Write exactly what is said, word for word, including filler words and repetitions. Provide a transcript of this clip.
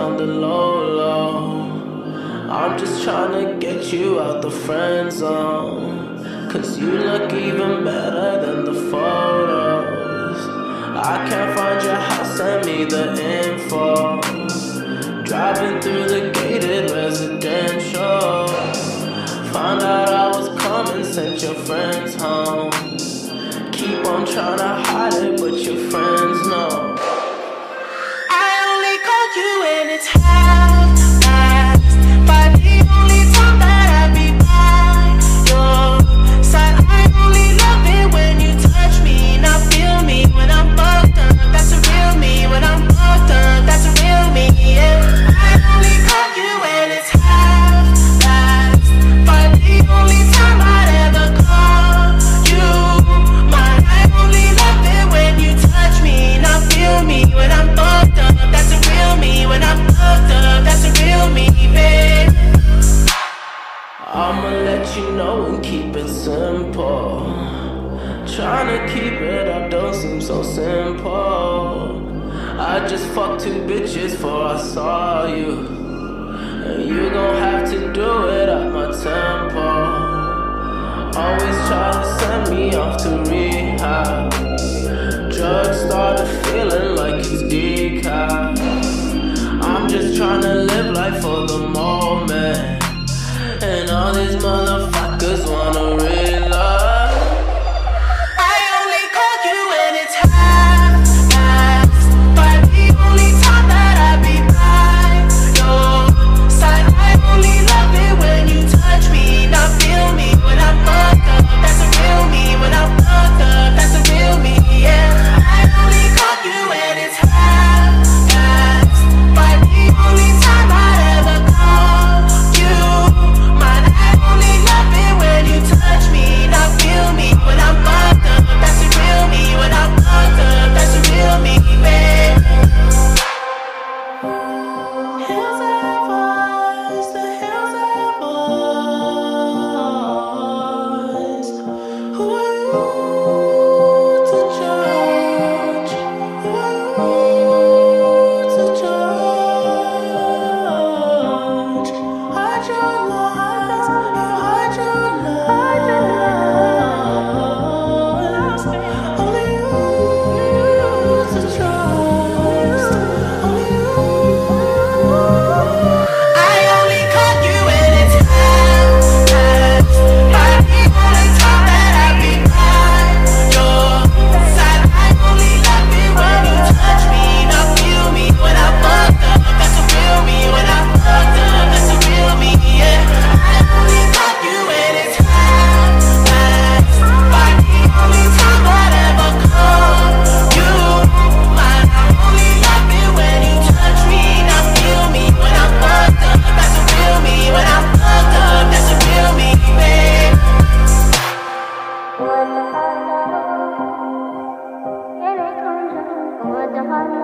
on the low, low. I'm just tryna get you out the friend zone, cause you look even better than the photos. I can't find your house, send me the info. Driving through the gated residential, found out I was coming, sent your friends home. Keep on trying to hide it, but your friends know. I only call you when it's half-past five, the only time that I be by your side. I only love it when you touch me, not feel me when I'm fucked up. That's a real me. When I'm fucked up, that's a real me, yeah. I only call you when it's half-past five, the only time I'd ever call you mine. I only love it when you touch me, not feel me when I'm fucked up. That's a real me. When I'm fucked up, that's a real me, babe. I'ma let you know and keep it simple. Tryna keep it up don't seem so simple. I just fucked two bitches before I saw you, and you gon' have to do it at my tempo. Always try to send me off to rehab. Drugs started feeling like it's decaf. I'm just tryna live life for the moment, and all these motherfuckers wanna realize. I only call you when it's half-past five, the only time that I be by your side. I only love it when you touch me, not feel me when I'm fucked up. That's a real me. When I'm fucked up, that's a real me, yeah. I only call you when it's half-past five, the only time I'd ever call you mine. I only love it when you touch me, not feel me when I'm fucked up. That's a real me. When I'm fucked up, that's a real me, babe. Hills have eyes, the hills have eyes. Who are you to judge? Who are you to judge? Hide your lies, you hide your lies. Only you to trust. Only you. I only call you when it's half-past five, the only time that I be by your side. I only love it when you touch me, not feel me when I'm fucked up. That's a real me. When I'm fucked up, that's a real me, yeah. I only call you when it's half-past five, the only time I'd ever call you mine. I only love it when you touch me, not feel me when I'm fucked up. That's a real me. When I'm fucked up, that's a real me, babe. What the